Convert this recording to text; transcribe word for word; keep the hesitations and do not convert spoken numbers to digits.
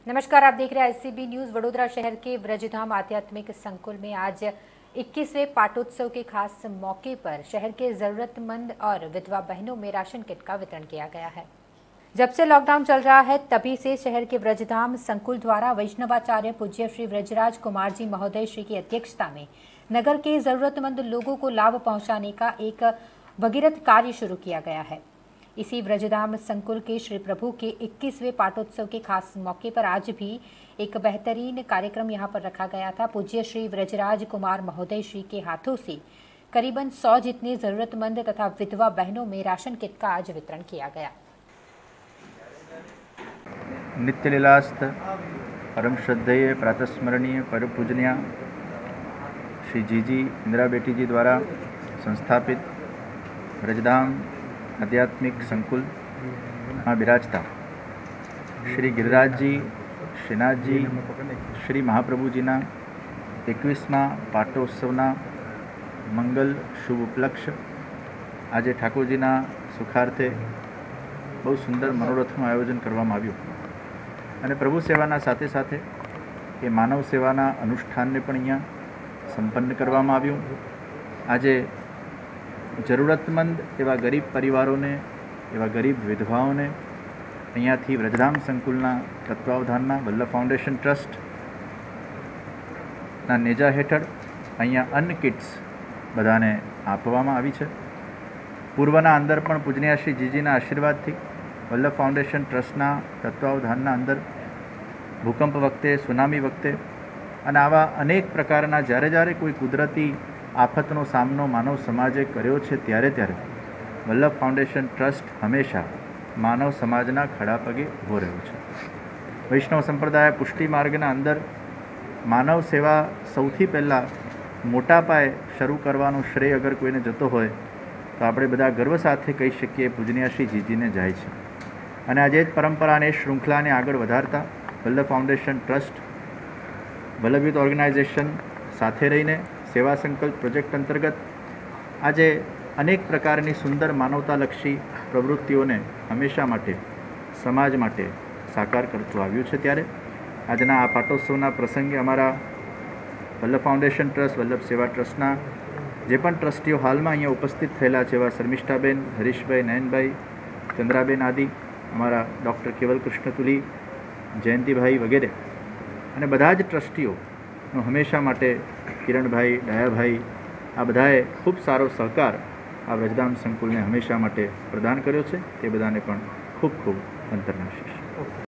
नमस्कार, आप देख रहे हैं एससीबी न्यूज। वडोदरा शहर के व्रजधाम आध्यात्मिक संकुल में आज इक्कीसवें पाटोत्सव के खास मौके पर शहर के जरूरतमंद और विधवा बहनों में राशन किट का वितरण किया गया है। जब से लॉकडाउन चल रहा है तभी से शहर के व्रजधाम संकुल द्वारा वैष्णवाचार्य पूज्य श्री व्रजराज कुमार जी महोदय श्री की अध्यक्षता में नगर के जरूरतमंद लोगों को लाभ पहुंचाने का एक भगीरथ कार्य शुरू किया गया है। इसी व्रजधाम संकुल के श्री प्रभु के इक्कीसवें पाटोत्सव के खास मौके पर आज भी एक बेहतरीन कार्यक्रम यहां पर रखा गया था। पूज्य श्री व्रजराज कुमार महोदय श्री के हाथों से करीबन सौ जितने जरूरतमंद तथा विधवा बहनों में राशन किट का आज वितरण किया गया। नित्य लीलास्थ परम श्रद्धेय प्रातस्मरणीय पर पूजनीय श्री जीजी इंदिरा बेटी जी द्वारा संस्थापित व्रजधाम आध्यात्मिक संकुल में बिराजता श्री गिरिराज जी, श्रीनाथ जी, श्री महाप्रभुजीना एकवीसमा पाटोत्सवना मंगल शुभ उपलक्ष्य आज ठाकुरजीना सुखार्थे बहुत सुंदर मनोरथનું आयोजन કરવામાં આવ્યું અને પ્રભુ સેવાના સાથે સાથે એ માનવ સેવાના અનુષ્ઠાનને પણ અહીંયા સંપન્ન કરવામાં આવ્યું। આજે જરૂરતમંદ એવા ગરીબ પરિવારોને, એવા ગરીબ વિધવાઓને અહીંયાથી વ્રજધામ સંકુલના તત્વાવધાનના વલ્લભ ફાઉન્ડેશન ટ્રસ્ટના નેજા હેઠળ અહીંયા અન્ન કિટ્સ બધાને આપવામાં આવી છે। પૂર્વના અંદર પણ પૂજનીય શ્રી જીજીના આશીર્વાદથી વલ્લભ ફાઉન્ડેશન ટ્રસ્ટના તત્વાવધાનના અંદર ભૂકંપ વખતે, સુનામી વખતે અને આવા અનેક પ્રકારના જ્યારે જ્યારે કોઈ કુદરતી આફતનો સામનો માનવ સમાજે કર્યો છે ત્યારે ત્યારે વલ્લભ ફાઉન્ડેશન ટ્રસ્ટ હંમેશા માનવ સમાજના ખડા પગે ઊભો રહ્યો છે। વૈષ્ણવ સંપ્રદાય પુષ્ટિ માર્ગના અંદર માનવ સેવા સૌથી પહેલાં મોટા પાયે શરૂ કરવાનો શ્રેય અગર કોઈને જતો હોય તો આપણે બધા ગર્વ સાથે કહી શકીએ પૂજનીય શ્રી જીજીને જાય છે। અને આજે જ પરંપરાને, શૃંખલાને આગળ વધારતા Vallabh foundation trust Vallabh youth organization સાથે રહીને સેવા સંકલ્પ પ્રોજેક્ટ અંતર્ગત આજે અનેક પ્રકારની સુંદર માનવતાલક્ષી પ્રવૃત્તિઓને હંમેશા માટે સમાજ માટે સાકાર કરતું આવ્યું છે। ત્યારે આજના આ પાટોત્સવના પ્રસંગે અમારા વલ્લભ ફાઉન્ડેશન ટ્રસ્ટ, વલ્લભ સેવા ટ્રસ્ટના જે પણ ટ્રસ્ટીઓ હાલમાં અહીંયા ઉપસ્થિત થયેલા છે એવા શર્મિષ્ઠાબેન, હરીશભાઈ, નયનભાઈ, ચંદ્રાબેન આદિ, અમારા ડૉક્ટર કેવલ કૃષ્ણ તુલી, જયંતિભાઈ વગેરે અને બધા જ ટ્રસ્ટીઓનો હંમેશા માટે કિરણભાઈ, દયાભાઈ આ બધાએ ખૂબ સારો સહકાર આ વ્રજધામ સંકુલને હંમેશા માટે પ્રદાન કર્યો છે। તે બધાને પણ ખૂબ ખૂબ અંતરના આશીષ।